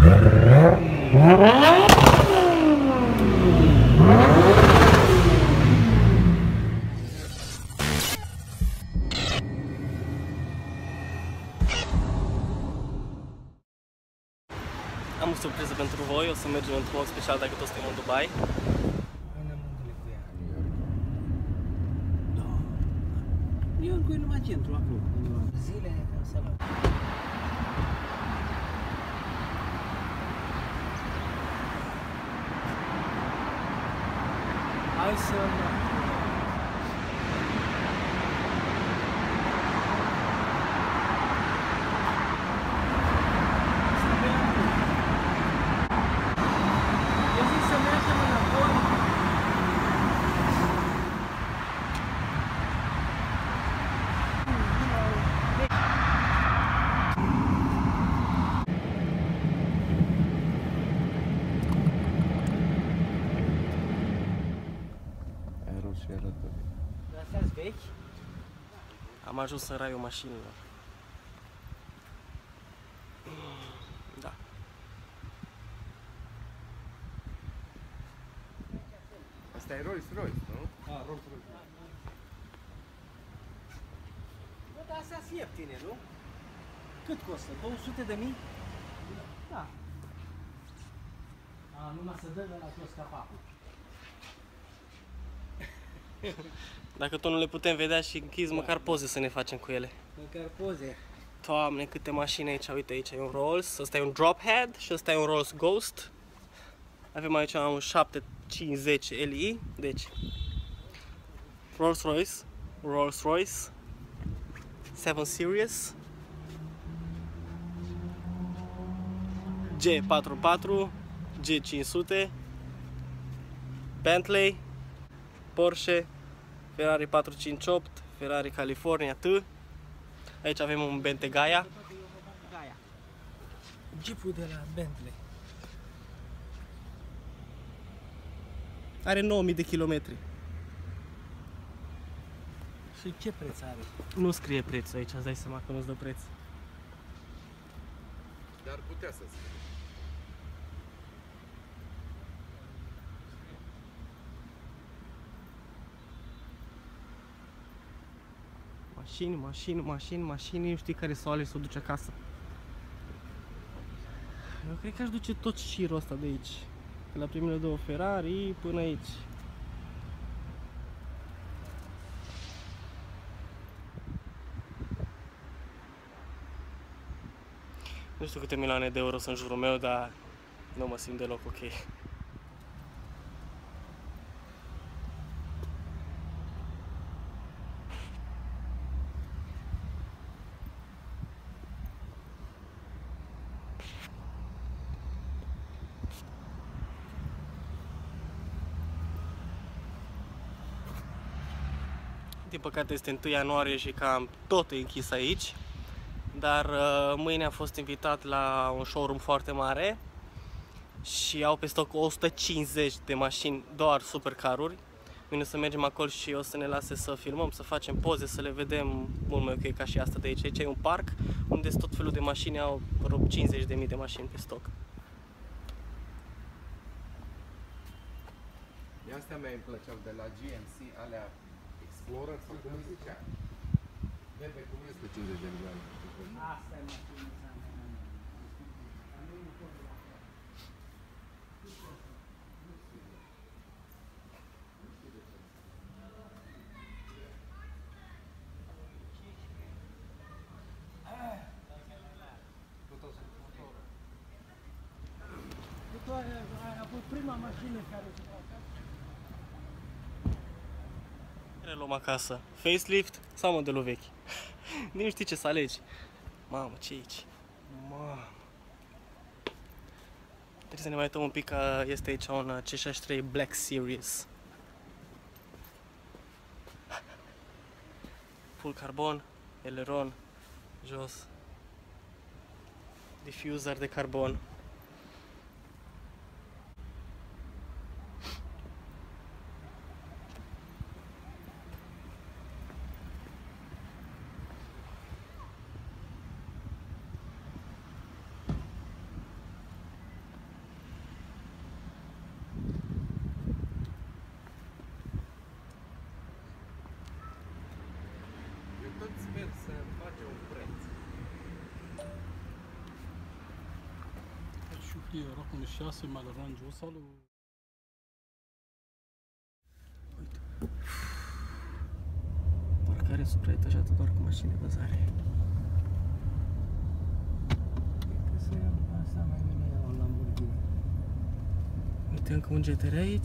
Am o surpriză pentru voi, o să mergem într-un loc special dacă toți suntem în Dubai. New York e numai centru, acolo. Zile, să văd. Hai să... Astea-s vechi? Am ajuns în raiul mașinilor. Da. Asta e Rolls Royce, nu? Ah, Rolls Royce. Bă, dar astea sunt ieftine, nu? Cât costă? 200.000? Da. A, numai să dă la jos capacul. Dacă tot nu le putem vedea și închizi, măcar poze să ne facem cu ele. Măcar poze. Doamne, câte mașini aici, uite, aici e un Rolls, ăsta e un Drophead și ăsta e un Rolls Ghost. Avem aici un 750 Li, deci Rolls Royce 7 Series G44, G500, Bentley, Porsche, Ferrari 458, Ferrari California T. Aici avem un Bentegaia. Gaia. Jeepul de la Bentley. Are 9000 de kilometri. Și ce preț are? Nu scrie prețul aici, îți dai seama că nu-ți dă preț. Dar putea să scrie. Mașini, nu știi care s-o ales să o duce acasă. Eu cred că aș duce tot șirul ăsta de aici. De la primele două Ferrari până aici. Nu știu câte milioane de euro sunt în jurul meu, dar nu mă simt deloc ok. Din păcate este 1 ianuarie și cam tot e închis aici. Dar mâine am fost invitat la un showroom foarte mare și au pe stoc 150 de mașini, doar supercaruri. Mâine să mergem acolo și o să ne lase să filmăm, să facem poze, să le vedem mult mai ok ca și asta de aici. Aici e un parc unde tot felul de mașini, au 50.000 de mașini pe stoc. De astea mea îmi plăceau de la GMC, alea Explorer sau cum îi zicea. Bebe, cum este 50 de milioane? Asta e mașina. A fost prima mașină care Care luăm acasă? Facelift sau modelul vechi? Nici nu știi ce să alegi. Mamă, ce aici? Mamă. Trebuie să ne mai uităm un pic că este aici un C63 Black Series. Full carbon, eleron, jos. Diffuser de carbon. تركيا رقم الشاسي مال الرنج وصل Parcare supraetajată doar cu mașini de vânzare. Cred că să iau asta mai bine iau un Lamborghini. Uite încă un GTR aici.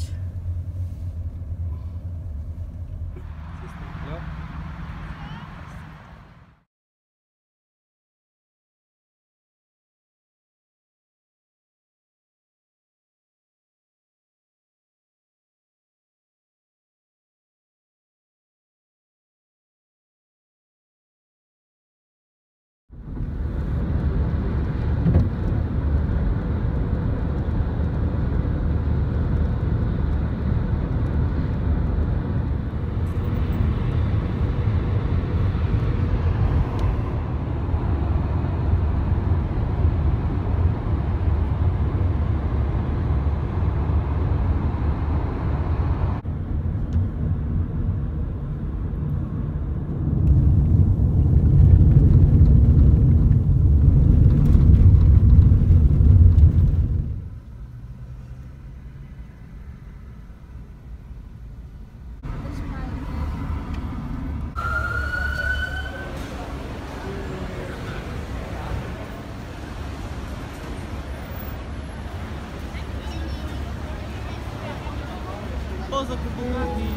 Poză cu Bugatti.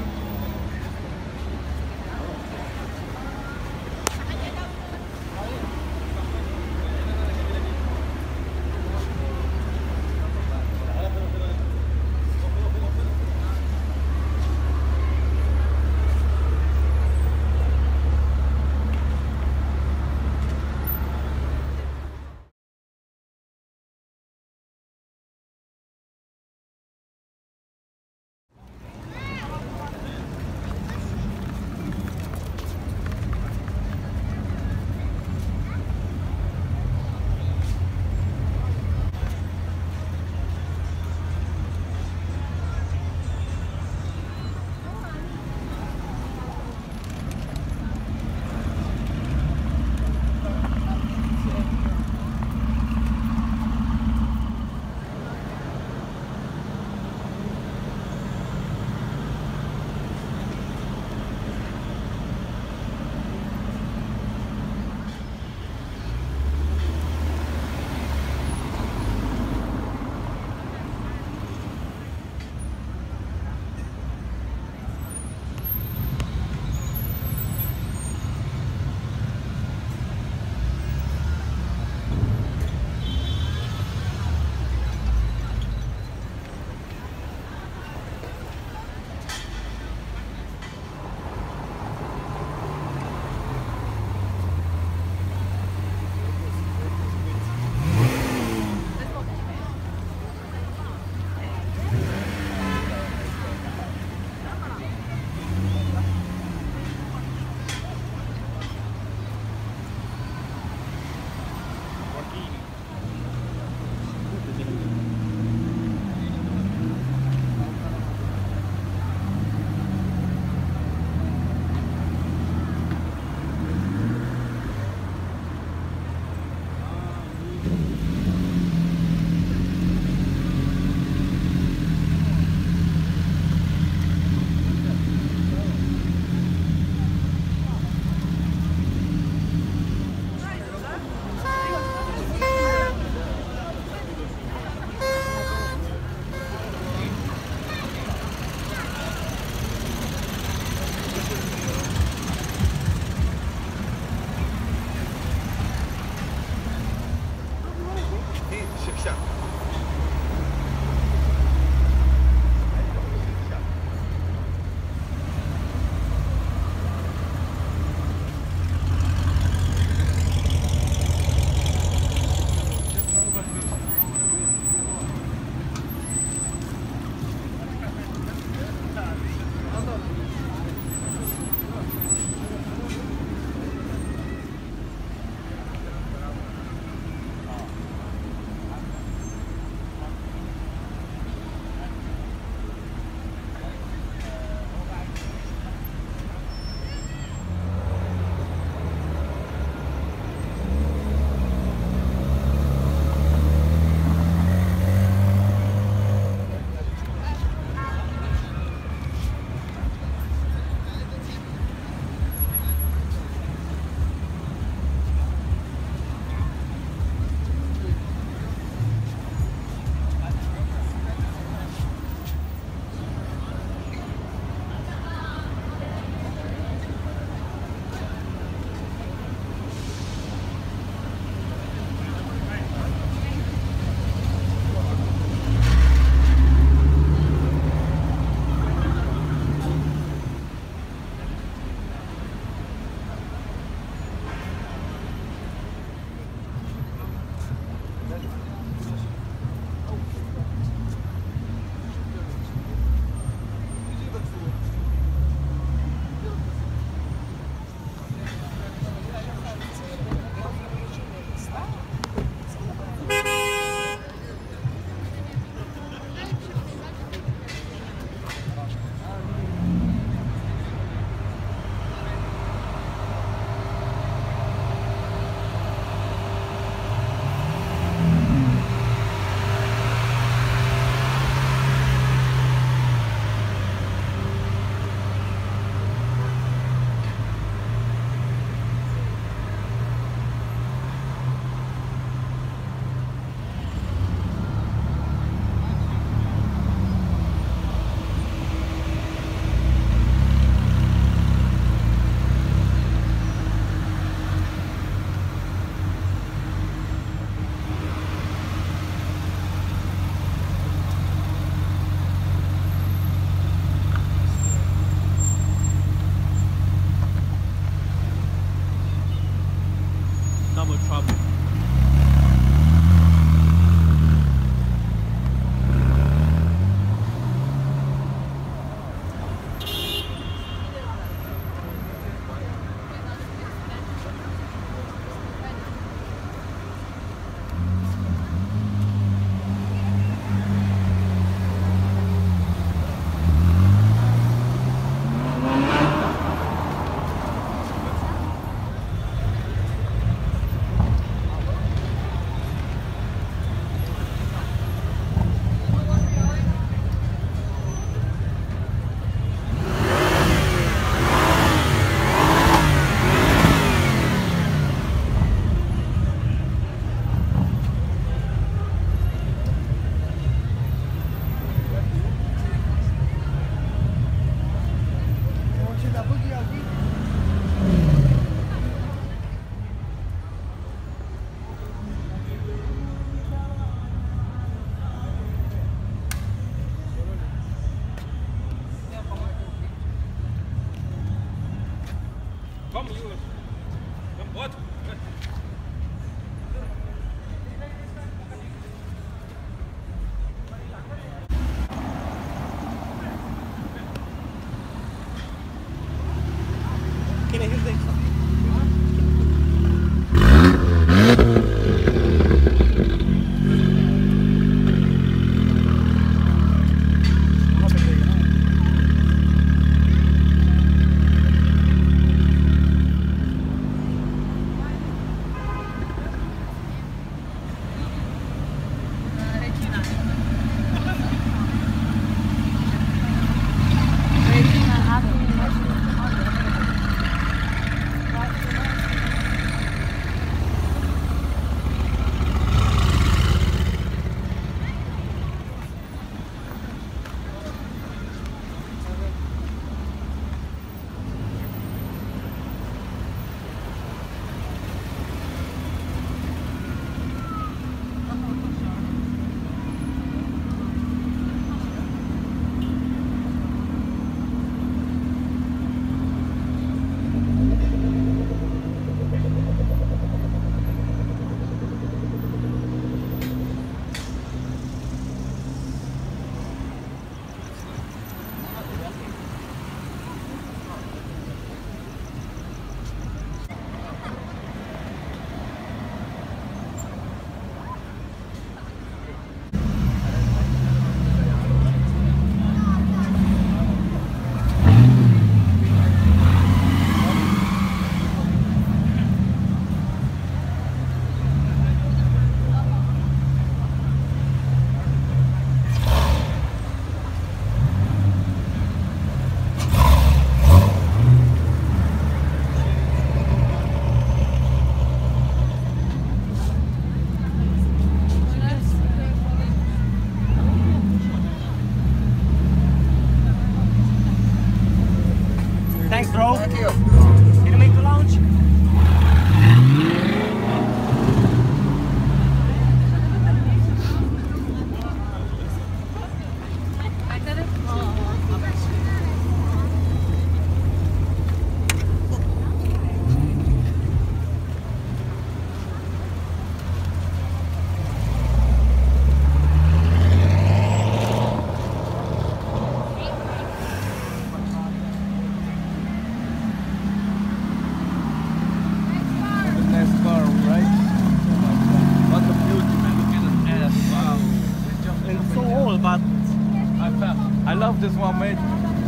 just 1 metro.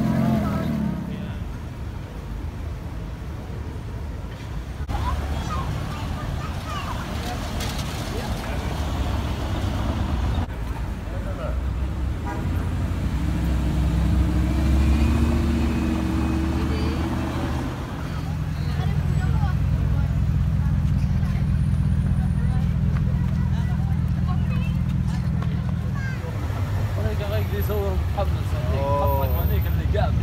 يصور محمد صديق حطك هذيك اللي جاب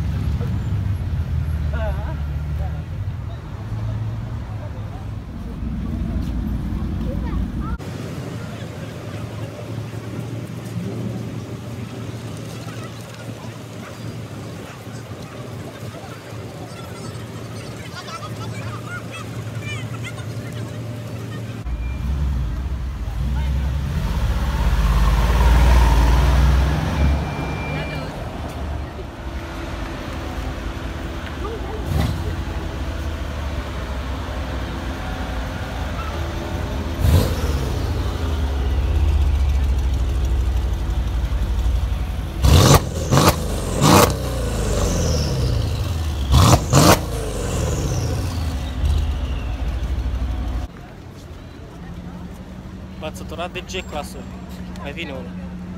V-ați săturat de G-clasuri. Mai vine unul.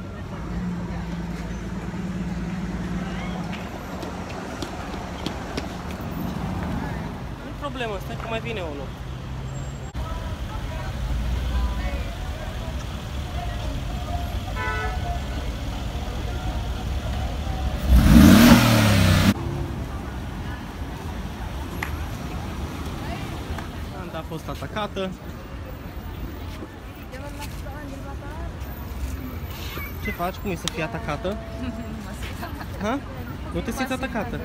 Nu-i problemă, stai că mai vine unul. Anda a fost atacată. Ce faci? Cum e să fii atacată? Ha? Nu te simți atacată?